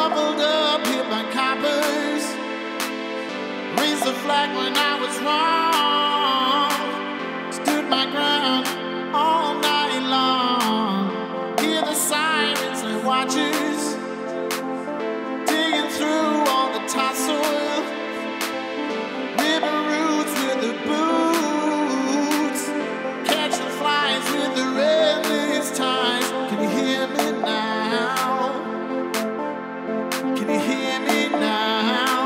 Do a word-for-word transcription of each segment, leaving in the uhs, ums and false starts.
Doubled up, hit by coppers. Raised the flag when I was wrong. Stood my ground all night long. Hear the sirens and watches, digging through all the topsoil. Ribbon roots with the boots, catching flies with the redlegs ties. Can you hear me now? Can you hear me now?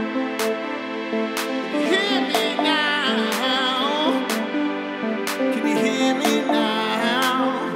Can you hear me now? Can you hear me now?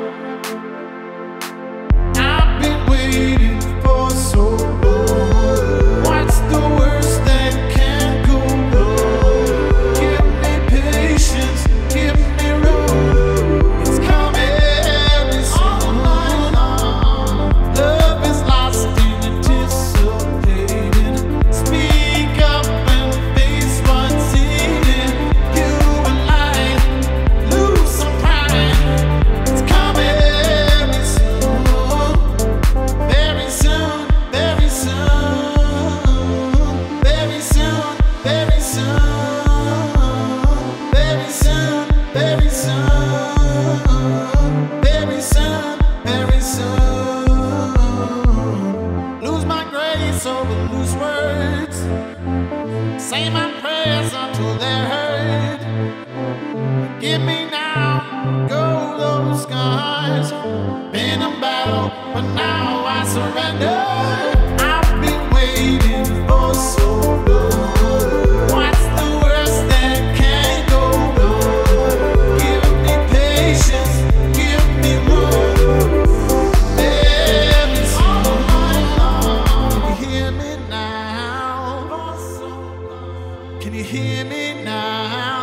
I've been waiting for so long. What's the worst that can go wrong? Give me patience, give me room. It's coming every all night long. Love is lost in anticipating. Speak up and face what's in it. You and I lose some pride. It's coming very soon, very soon, very soon, very soon, very soon, very soon, very soon, very soon, very soon. Lose my grace over loose words. Say my prayers until they're heard. Give me now, go those scars. Been a battle, but now I surrender. I've been waiting for so long. What's the worst that can go wrong? Give me patience, give me room. Baby, all night long. Can you hear me now? Can you hear me now?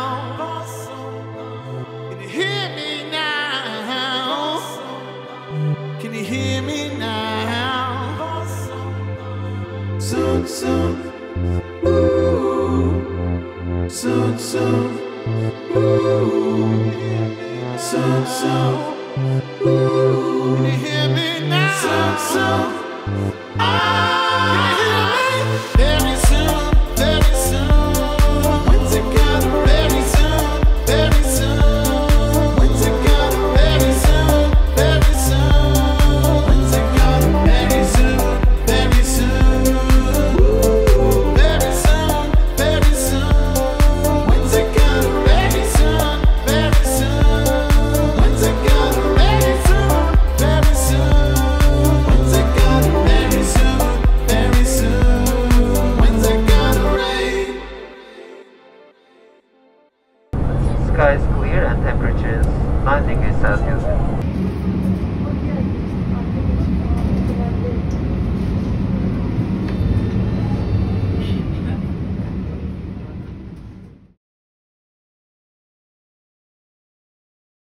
Can you hear me now? Can you hear me now? Soon, soon, ooh, soon, soon, ooh, soon, soon, ooh. Can you hear me now? Soon, soon, ah, can you hear me? There